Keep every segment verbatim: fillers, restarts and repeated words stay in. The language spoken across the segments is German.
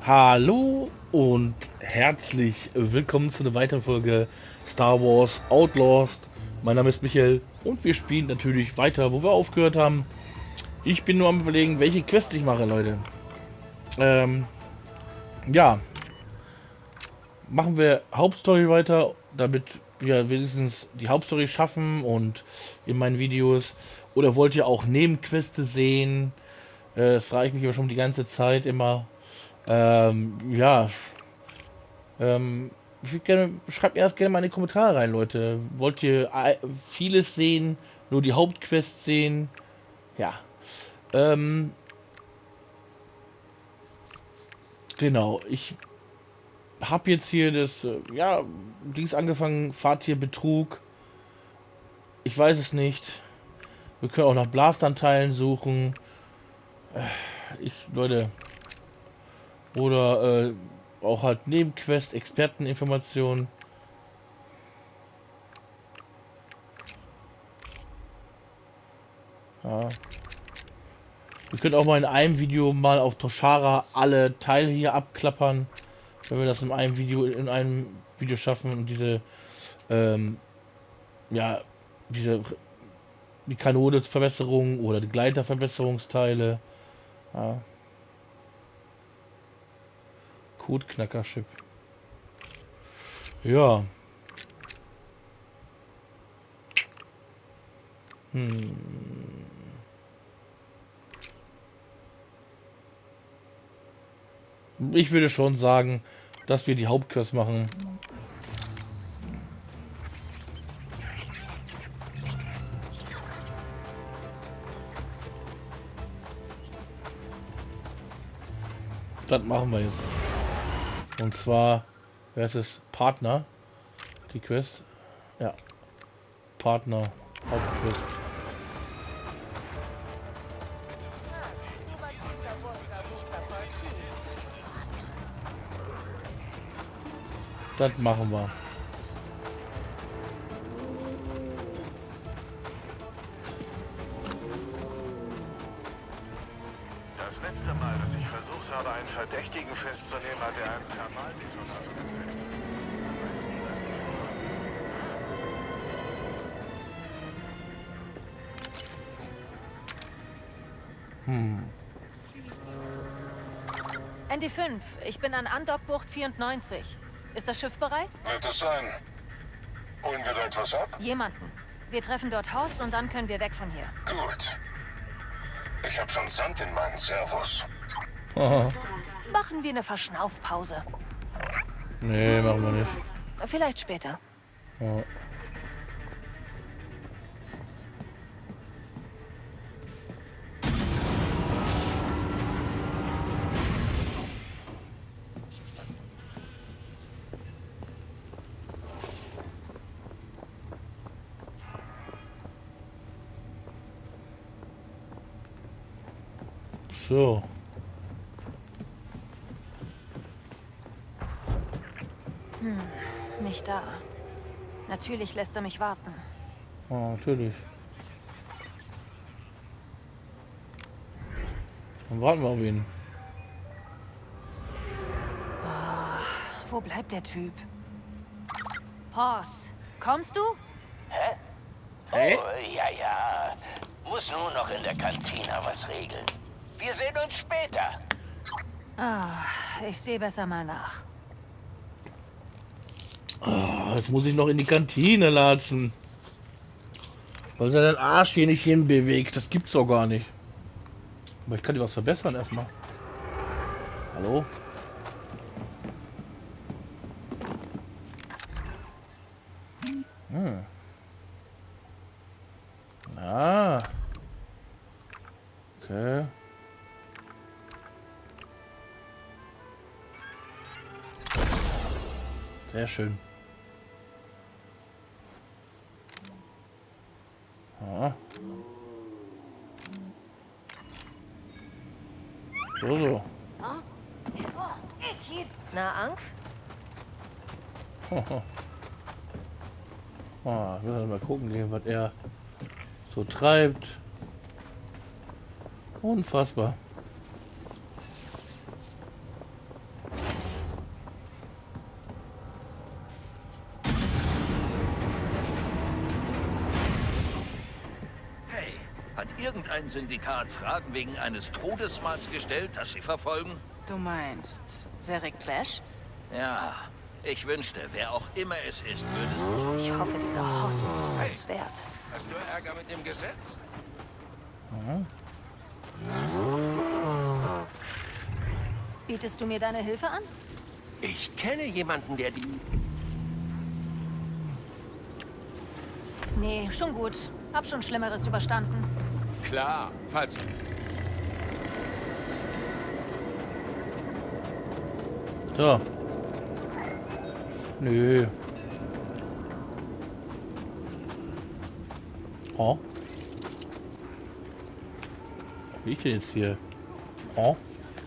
Hallo und herzlich willkommen zu einer weiteren Folge Star Wars Outlaws. Mein Name ist Michael und wir spielen natürlich weiter, wo wir aufgehört haben. Ich bin nur am Überlegen, welche Quest ich mache, Leute. Ähm, ja, machen wir Hauptstory weiter, damit wir wenigstens die Hauptstory schaffen und in meinen Videos. Oder wollt ihr auch Nebenqueste sehen? Äh, das frage ich mich aber schon die ganze Zeit immer. Ähm, ja. Ähm, ich würd gerne, schreibt mir das gerne mal in die Kommentare rein, Leute. Wollt ihr ei- vieles sehen? Nur die Hauptquest sehen? Ja. Ähm, genau. Ich habe jetzt hier das, äh, ja, Dings angefangen, Fahrtierbetrug. Ich weiß es nicht. Wir können auch nach Blastanteilen suchen. Ich, Leute. Oder äh, auch halt Nebenquest, Experteninformationen. Ja. Wir können auch mal in einem Video mal auf Toshara alle Teile hier abklappern, wenn wir das in einem Video in einem Video schaffen und diese ähm, ja diese die Kanone-Verbesserung oder die Gleiter-Verbesserungsteile. Ja. Codeknacker-Chip. Ja. Hm. Ich würde schon sagen, dass wir die Hauptquest machen. Das machen wir jetzt. Und zwar, wer ist es? Partner. Die Quest. Ja. Partner. Hauptquest. Das machen wir. Das letzte Mal, dass ich versucht habe, einen Verdächtigen festzunehmen, hat er einen Thermaldetonator gezückt. Man weiß nie, was die Hm. N D fünf, ich bin an Andockbucht vierundneunzig. Ist das Schiff bereit? Wird es sein? Holen wir dort was ab? Jemanden. Wir treffen dort Haus und dann können wir weg von hier. Gut. Ich habe schon Sand in meinen Servos. Aha. Machen wir eine Verschnaufpause. Nee, machen wir nicht. Vielleicht später. Ja. So. Hm, nicht da. Natürlich lässt er mich warten. Ja, natürlich. Dann warten wir auf ihn. Oh, wo bleibt der Typ? Horst, kommst du? Hä? Hä? Oh, ja, ja. Muss nur noch in der Kantine was regeln. Wir sehen uns später. Ah, ich sehe besser mal nach. Ah, jetzt muss ich noch in die Kantine latschen. Weil er den Arsch hier nicht hinbewegt. Das gibt's doch gar nicht. Aber ich kann dir was verbessern erstmal. Hallo? Hm. Ah. Okay. Sehr schön. Ah. So, so. Na, Ank? Ah, wir müssen mal gucken gehen, was er so treibt. Unfassbar. Hat irgendein Syndikat Fragen wegen eines Todesmals gestellt, das sie verfolgen? Du meinst Zerek Besh? Ja, ich wünschte, wer auch immer es ist, würde sich... Ich hoffe, dieser Hoss ist es alles wert. Hast du Ärger mit dem Gesetz? Mhm. Bietest du mir deine Hilfe an? Ich kenne jemanden, der die... Nee, schon gut. Hab schon Schlimmeres überstanden. Klar, falls... So. Nö. Oh. Wie ich denn jetzt hier? Oh.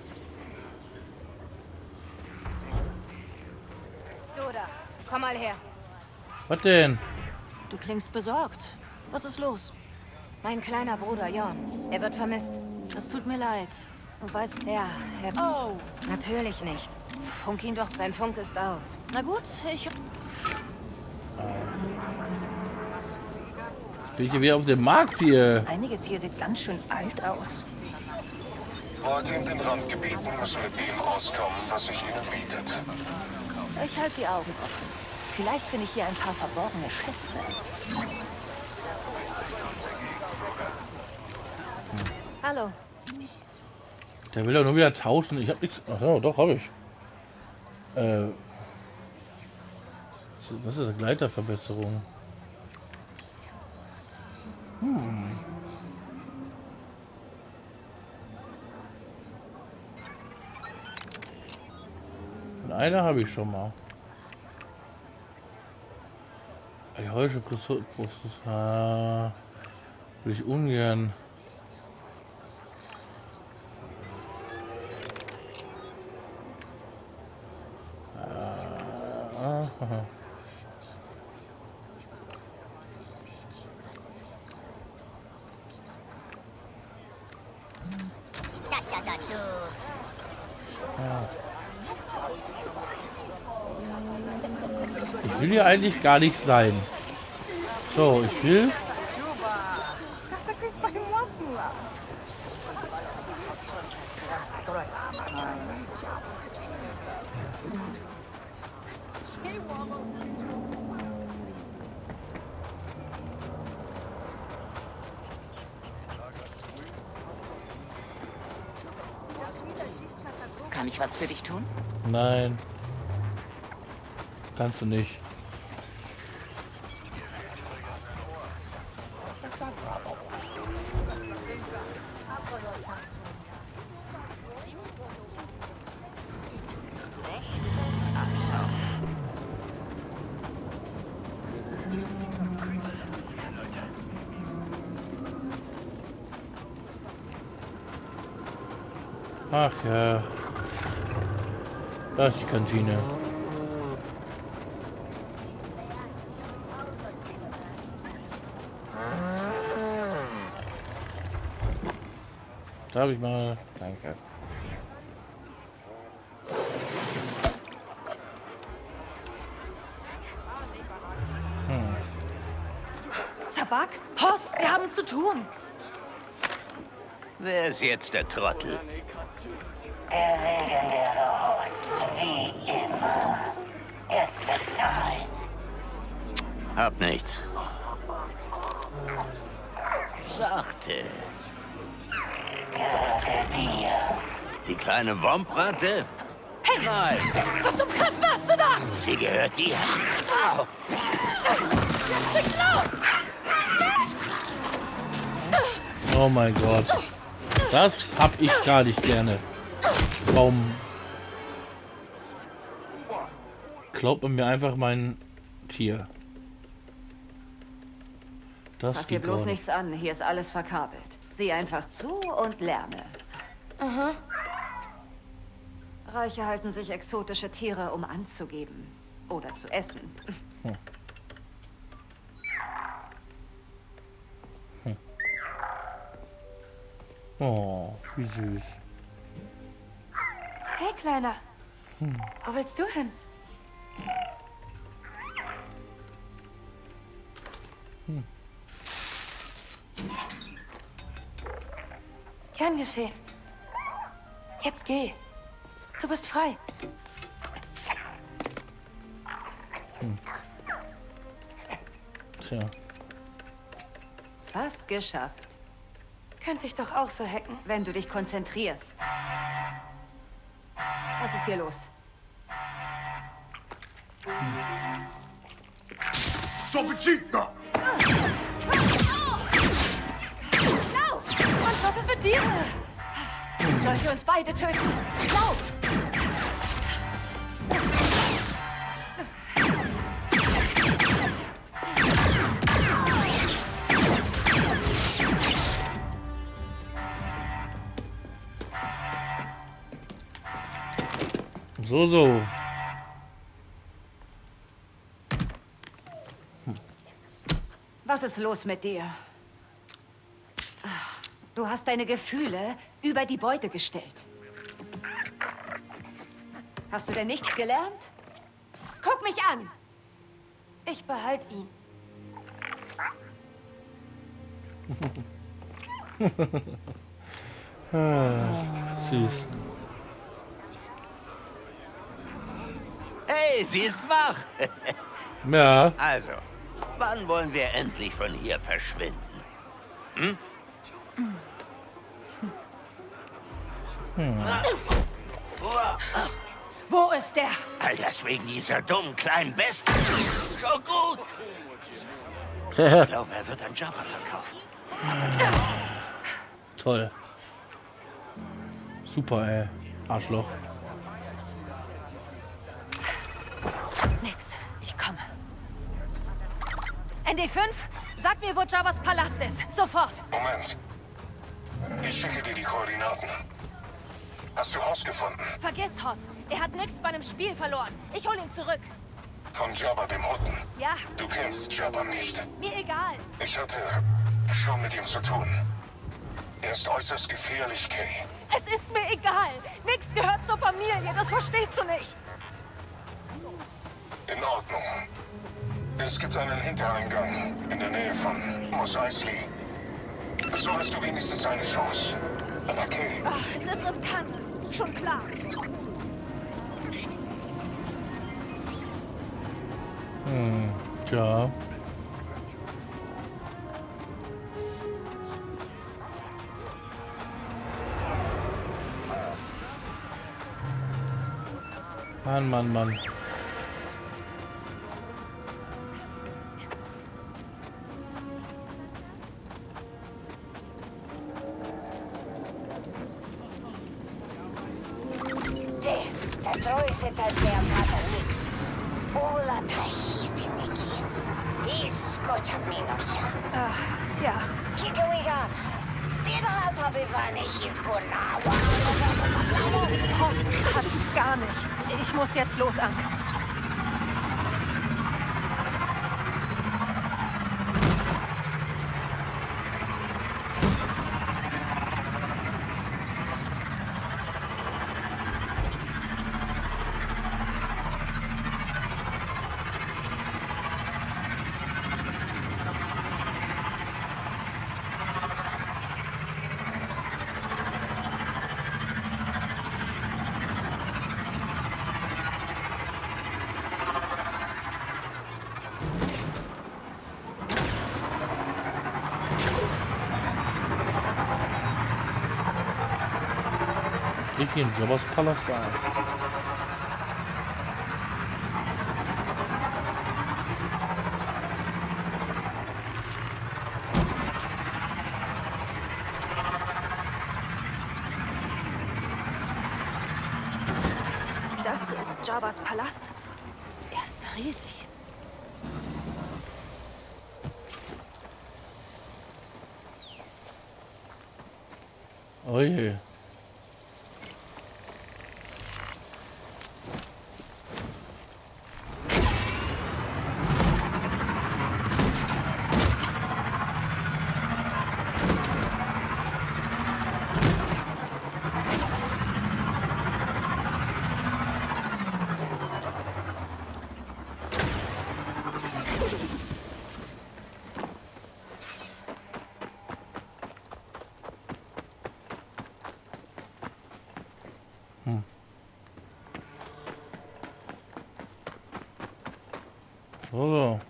Du da, komm mal her. Was denn? Du klingst besorgt. Was ist los? Mein kleiner Bruder Jon. Er wird vermisst. Das tut mir leid. Du weißt, ja, er... Oh. Natürlich nicht. Funk ihn doch. Sein Funk ist aus. Na gut, ich... Jetzt bin ich hier wieder auf dem Markt hier. Einiges hier sieht ganz schön alt aus. Leute in den Randgebieten müssen mit dem auskommen, was sich ihnen bietet. Ich halte die Augen offen. Vielleicht finde ich hier ein paar verborgene Schätze. Hallo. Der will doch nur wieder tauschen. Ich habe nichts. Ach ja, doch, habe ich. Äh. Was ist das? Gleiterverbesserung? Hm. Und eine habe ich schon mal. Die Heusche Prozess. Ah, will ich ungern. Aha. Ja. Ich will hier eigentlich gar nicht sein. So, ich will. Kann ich was für dich tun? Nein. Kannst du nicht. Ach ja. Da ist die Kantine. Darf ich mal? Danke. Hm. Sabak? Hoss, wir haben zu tun. Wer ist jetzt der Trottel? Der legendäre Hoss, wie immer. Jetzt bezahlen. Hab nichts. Sachte. Gehörte dir. Die kleine Wompratte? Hey! Nein, Was zum Griff machst du da? sie gehört dir. Au. Nicht los! Oh mein Gott. Das hab ich gar nicht gerne. Warum klaut man mir einfach mein Tier? Das Pass hier geht bloß gar nicht. nichts an. Hier ist alles verkabelt. Sieh einfach zu und lerne. Aha. Reiche halten sich exotische Tiere, um anzugeben. Oder zu essen. Hm. Hm. Oh, wie süß. Hey, Kleiner. Hm. Wo willst du hin? Gern geschehen. Jetzt geh. Du bist frei. Hm. Tja. Fast geschafft. Könnte ich doch auch so hacken. Wenn du dich konzentrierst. Was ist hier los? Lauf! Und was ist mit dir? Sollte uns beide töten. Lauf! So, so. Was ist los mit dir? Ach, du hast deine Gefühle über die Beute gestellt. Hast du denn nichts gelernt? Guck mich an! Ich behalte ihn. Ah, süß. Hey, sie ist wach. Ja. Also, wann wollen wir endlich von hier verschwinden? Hm? Hm. Wo ist der? All das wegen dieser dummen kleinen Bestie. Schon gut. Ich glaube, er wird an Jabba verkauft. Toll. Super, ey. Arschloch. Nix. Ich komme. N D fünf, sag mir, wo Jabba's Palast ist. Sofort. Moment. Ich schicke dir die Koordinaten. Hast du Hoss gefunden? Vergiss Hoss. Er hat nix bei einem Spiel verloren. Ich hol ihn zurück. Von Jabba dem Hutten. Ja, Du kennst Jabba nicht. mir egal. Ich hatte schon mit ihm zu tun. Er ist äußerst gefährlich, Kay. Es ist mir egal. Nix gehört zur Familie. Das verstehst du nicht. In Ordnung. Es gibt einen Hintereingang in der Nähe von Mos Eisley. So hast du wenigstens eine Chance. Aber Kay, Ach, es ist riskant. Schon klar. Hm. Tja. Mann, Mann, Mann. Ach, ja. Hoss hat gar nichts. Ich muss jetzt los, Ank. Ich in Jabba's Palast ein. Das ist Jabba's Palast. Er ist riesig. Oh je. Hm. So.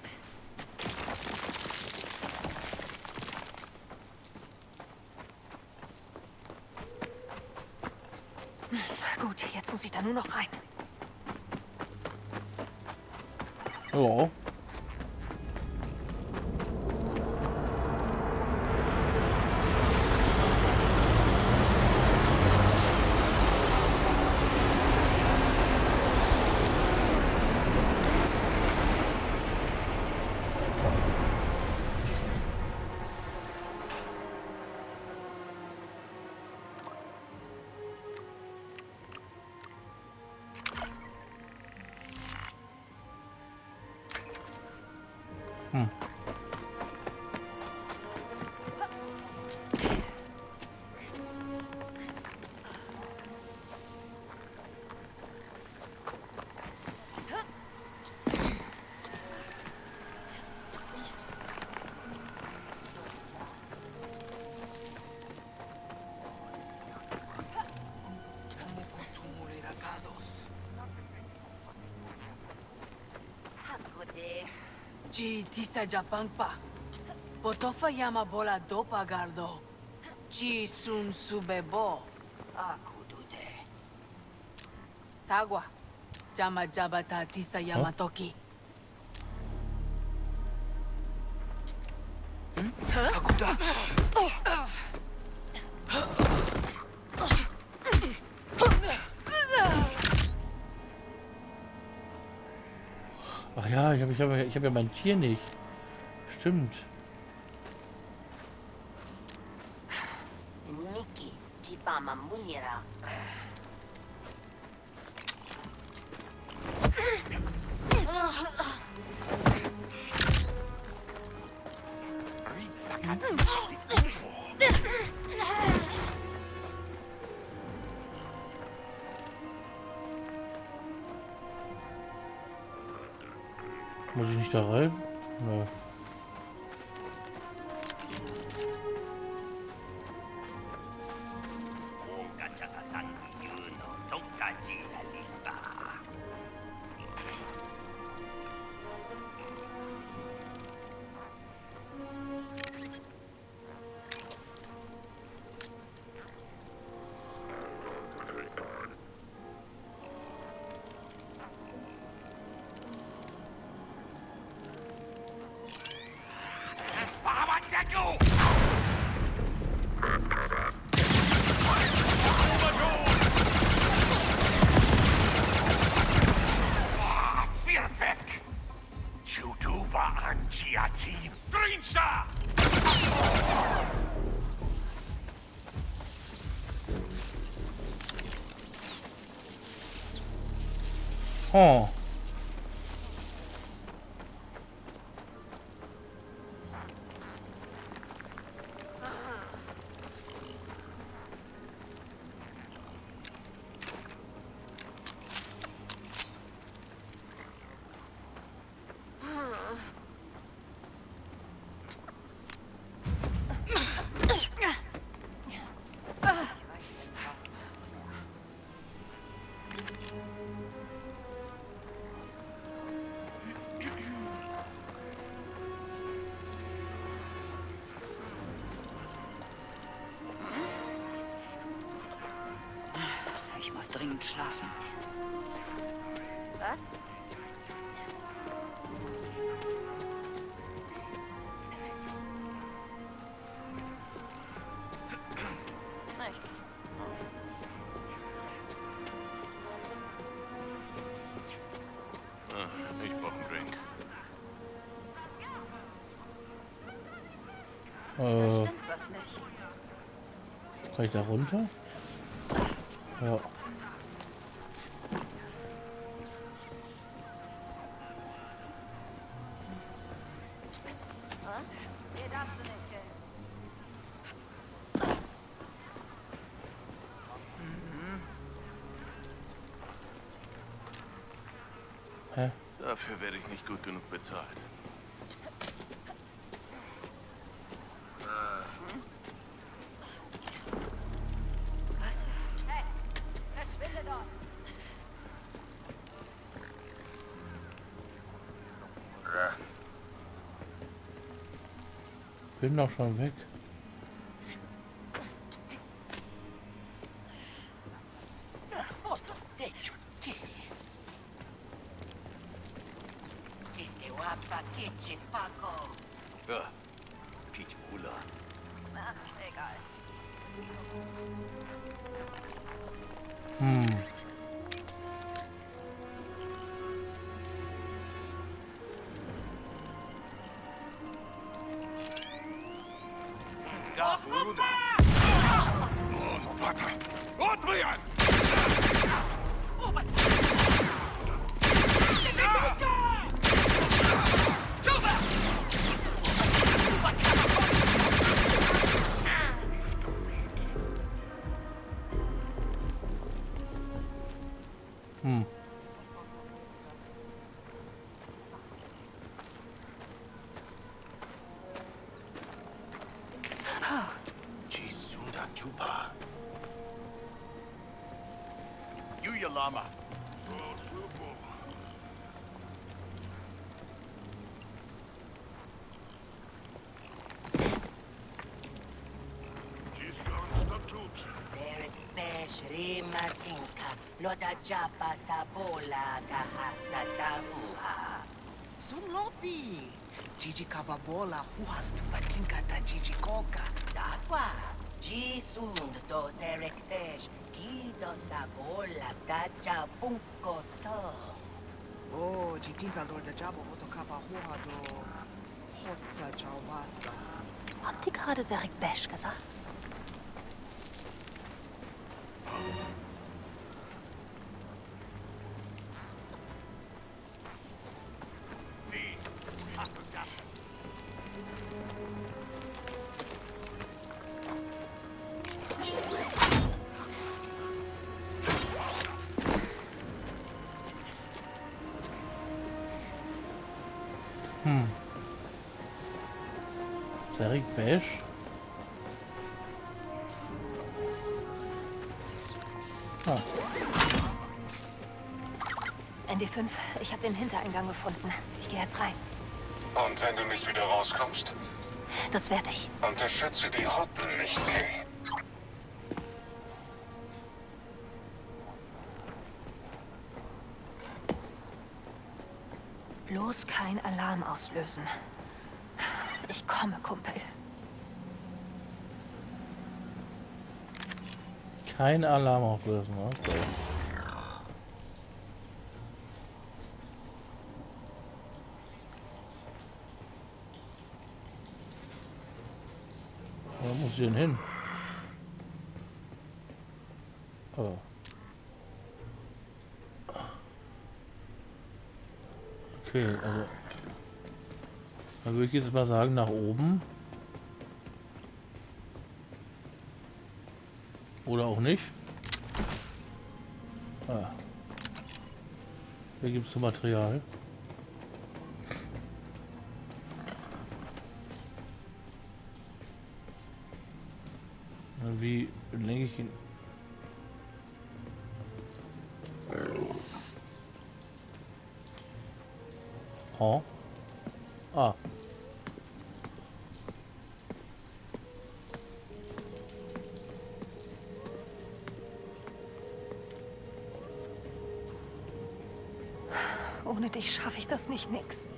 Gut, jetzt muss ich da nur noch rein. Ja. Hm. Ji tisa japangpa. Botofa yama bola dopa gardo. Ji sun subebo. Akudude. Tagwa. Jama jabata tisa yama toki. Akuda. Ach ja, ich habe ich hab, ich hab ja mein Tier nicht. Stimmt. Niki, Jibama Munira. Muss ich nicht da rein? Nö. Oh. Ich muss dringend schlafen. Was? Nichts. Ah, ich brauche einen Drink. Da Äh, stimmt was nicht. kann ich da runter? Ja. Hier darfst du nicht hin. Hä? Dafür werde ich nicht gut genug bezahlt. Was? Hey, verschwinde! Bin doch schon weg. Ja, Pitbulla. Ach, egal. Hm. Da, Bruder. Und Vater! Adrian! Hm. Jisunda Chupa. Yuya Lama. Zeret Besh Rima Tinka. Loda Japa Sabola Kahasa Tahuha. Sunlopi. Gigi Kavabola, who has to patinka ta Gigi Koka. Takwa. Jisund do Zeret Besh. Gido Sabola Taja Punko To. Oh, Jitinka Lord Jabo Otokapa Hua do Hotsa Chawasa. Haben die gerade Zarek Besh gesagt? Hm. Zarek Besh? Ah. N D fünf, ich habe den Hintereingang gefunden. Ich gehe jetzt rein. Und wenn du nicht wieder rauskommst, Das werde ich. unterschätze die Hotten nicht, Kay. Bloß kein Alarm auslösen. Ich komme, Kumpel. Kein Alarm auflösen, okay. Wo muss ich denn hin? Oh. Okay, also... Dann würde ich jetzt mal sagen, nach oben. Oder auch nicht. Ah. Hier gibt es so Material. Wie lenke ich ihn? Oh. Ah. Ohne dich schaffe ich das nicht, nix.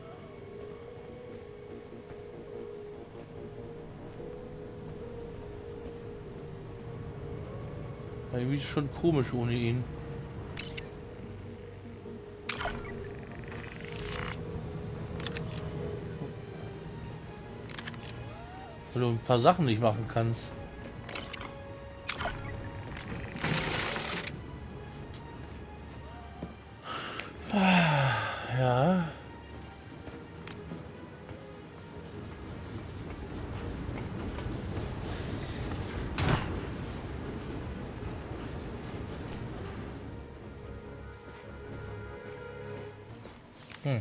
Irgendwie schon komisch ohne ihn. Weil du ein paar Sachen nicht machen kannst. Ja. Hm.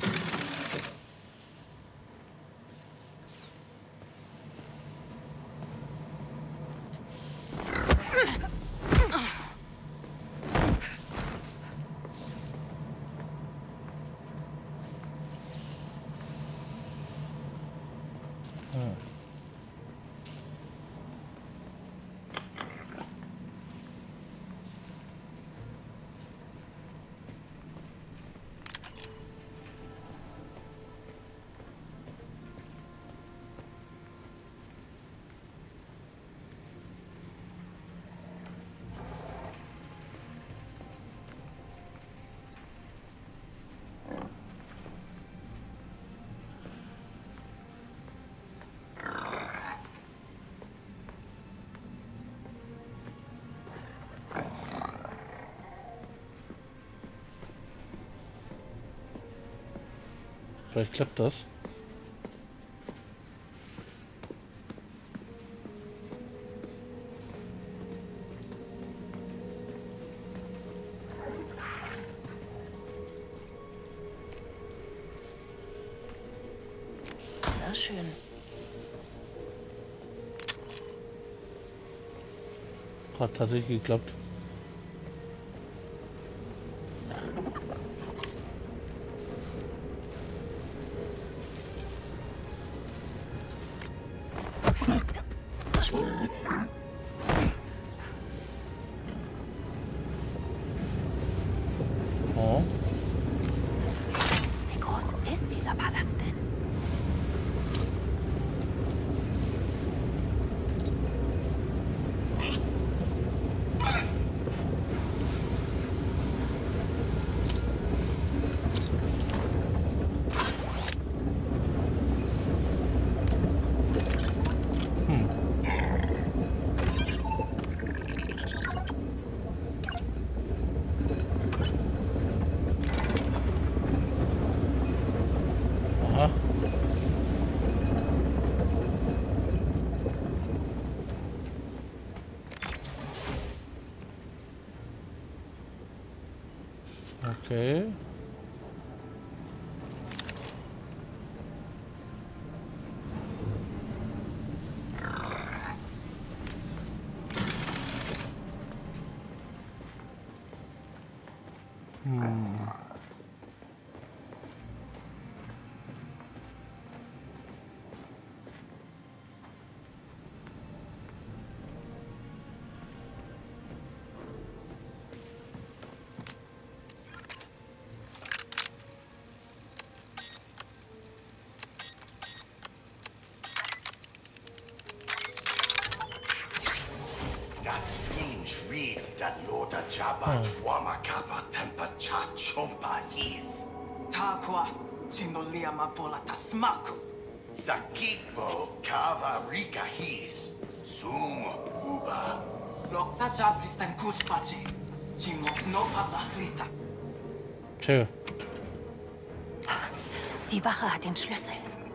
Hm. Vielleicht klappt das. Na schön. Hat tatsächlich geklappt. Oh. Wie groß ist dieser Palast denn? Aha. Okay. Hm. That strange reads that Lota Jabba Tuama Kappa Tempa Cha Chompa His. Takwa, Sinolia Mapola Tasmaku. Sakipo Kava Rika His. Sum Uba. Lokta Jablis and Kushpachi. Chimos no Papaklita. Tja. Die Wache hat den Schlüssel.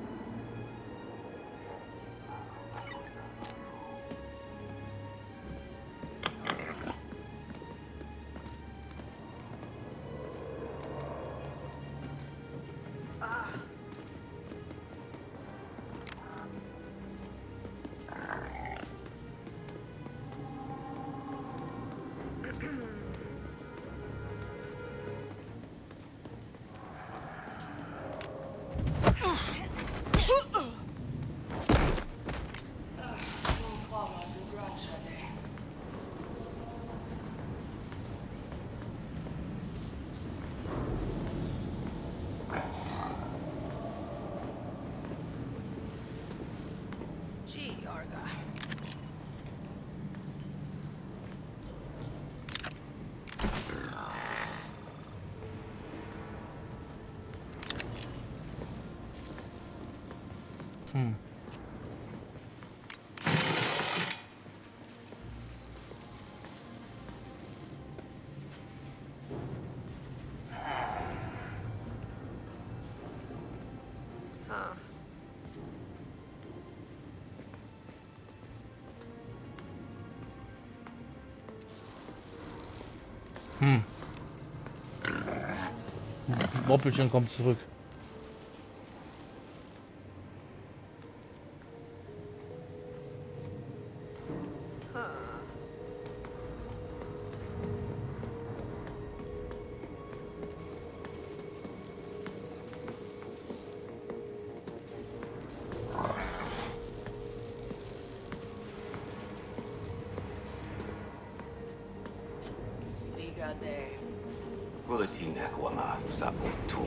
Gee, Arga. Hm. Hm. Moppelchen kommt zurück. Sliga de. Bulletin Aquama Sabutum.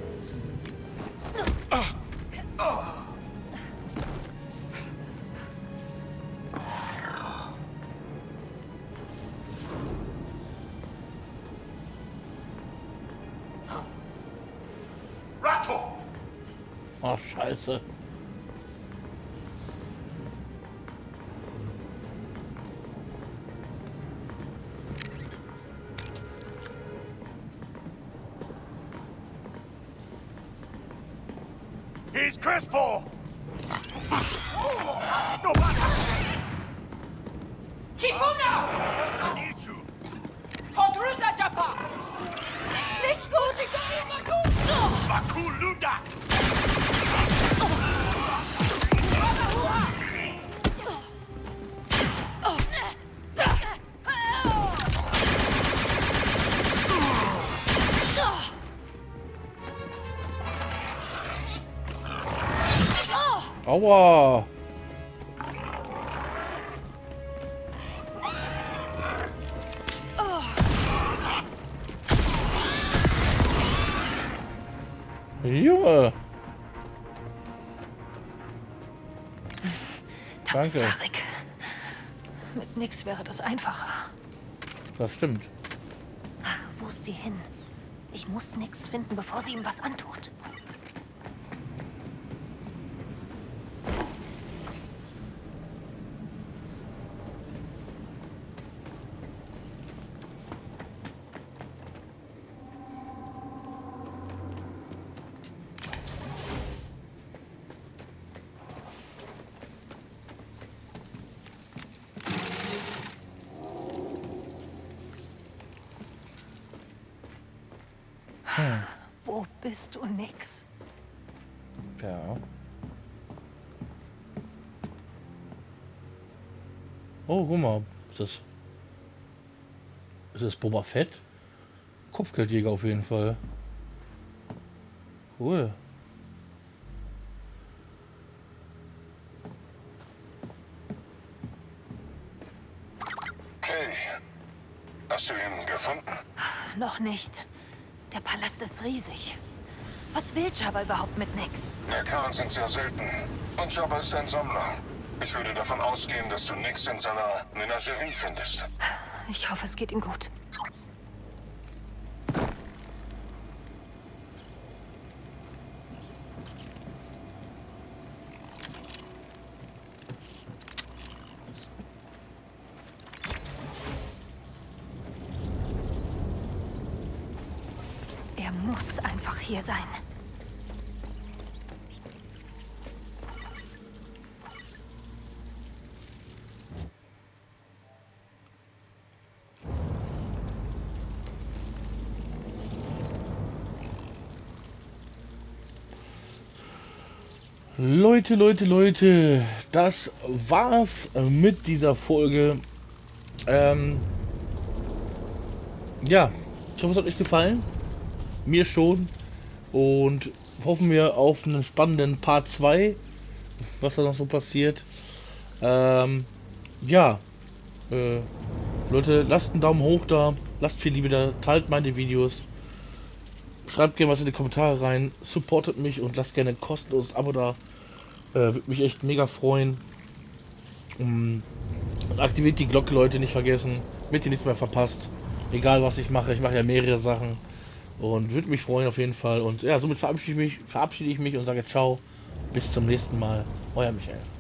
Ratto! Ach, scheiße. He's Crispo! Kipuna! Kodruda Japa! Nichts gut, ich kann Baku! Baku Luda! Aua! Junge! Danke. Tarek. Mit nix wäre das einfacher. Das stimmt. Wo ist sie hin? Ich muss nix finden, bevor sie ihm was antut. Hm. Wo bist du, Nix? Ja. Oh, guck mal. Ist das... Ist das Boba Fett? Kopfgeldjäger auf jeden Fall. Cool. Okay. Hast du ihn gefunden? Noch nicht. Der Palast ist riesig. Was will Jabba überhaupt mit Nix? Nerkaren sind sehr selten. Und Jabba ist ein Sammler. Ich würde davon ausgehen, dass du Nix in seiner Menagerie findest. Ich hoffe, es geht ihm gut. Er muss einfach hier sein. Leute, Leute, Leute, das war's mit dieser Folge. Ähm, ja, ich hoffe, es hat euch gefallen. Mir schon. Und hoffen wir auf einen spannenden Part zwei, was da noch so passiert. Ähm, ja, äh, Leute, lasst einen Daumen hoch da, lasst viel Liebe da, teilt meine Videos. Schreibt gerne was in die Kommentare rein, supportet mich und lasst gerne ein kostenloses Abo da. Äh, würde mich echt mega freuen. Um, und aktiviert die Glocke, Leute, nicht vergessen, damit ihr nichts mehr verpasst. Egal was ich mache, ich mache ja mehrere Sachen. Und würde mich freuen auf jeden Fall. Und ja, somit verabschiede ich mich, verabschiede ich mich und sage ciao. Bis zum nächsten Mal. Euer Michael.